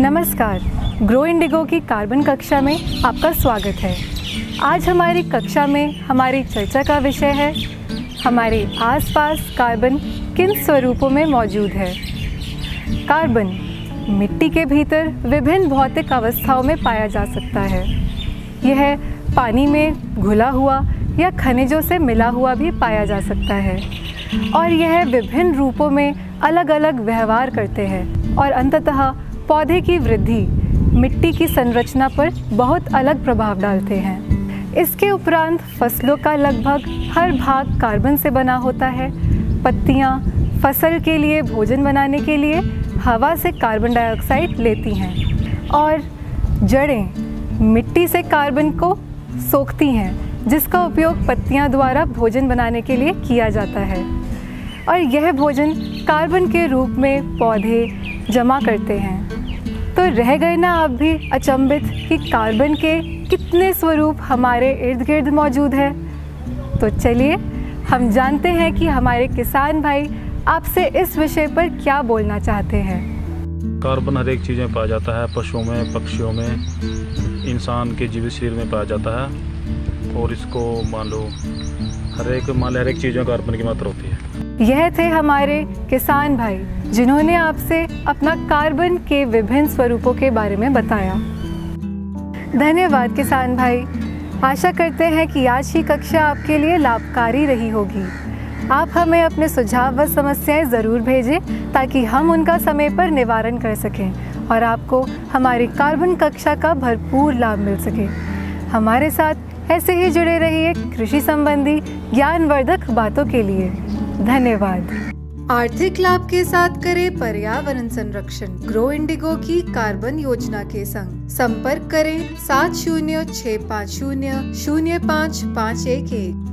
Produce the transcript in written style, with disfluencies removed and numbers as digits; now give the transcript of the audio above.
नमस्कार, grow Indigo की carbon कक्षा में आपका स्वागत है। आज हमारी कक्षा में हमारी चर्चा का विषय है हमारे आसपास कार्बन किन स्वरूपों में मौजूद है। कार्बन मिट्टी के भीतर विभिन्न भौतिक अवस्थाओं में पाया जा सकता है। यह पानी में घुला हुआ या खनिजों से मिला हुआ भी पाया जा सकता है और यह विभिन्न रूपों में अलग अलग व्यवहार करते हैं और अंततः पौधे की वृद्धि, मिट्टी की संरचना पर बहुत अलग प्रभाव डालते हैं। इसके उपरांत फसलों का लगभग हर भाग कार्बन से बना होता है। पत्तियां फसल के लिए भोजन बनाने के लिए हवा से कार्बन डाइऑक्साइड लेती हैं और जड़ें मिट्टी से कार्बन को सोखती हैं, जिसका उपयोग पत्तियां द्वारा भोजन बनाने के लिए किया जाता है और यह भोजन कार्बन के रूप में पौधे जमा करते हैं। तो रह गए ना आप भी अचंभित कि कार्बन के कितने स्वरूप हमारे इर्द गिर्द मौजूद है। तो चलिए हम जानते हैं कि हमारे किसान भाई आपसे इस विषय पर क्या बोलना चाहते हैं। कार्बन हर एक चीज़ में पाया जाता है, पशुओं में, पक्षियों में, इंसान के जीवित शरीर में पाया जाता है और इसको मान लो हर एक चीज़ में कार्बन की मात्रा होती है। यह थे हमारे किसान भाई जिन्होंने आपसे अपना कार्बन के विभिन्न स्वरूपों के बारे में बताया। धन्यवाद किसान भाई। आशा करते हैं कि आज की कक्षा आपके लिए लाभकारी रही होगी। आप हमें अपने सुझाव व समस्याएं ज़रूर भेजें ताकि हम उनका समय पर निवारण कर सकें और आपको हमारी कार्बन कक्षा का भरपूर लाभ मिल सके। हमारे साथ ऐसे ही जुड़े रहिए कृषि संबंधी ज्ञानवर्धक बातों के लिए। धन्यवाद। आर्थिक लाभ के साथ करें पर्यावरण संरक्षण। ग्रो इंडिगो की कार्बन योजना के संग संपर्क करें 7065005511।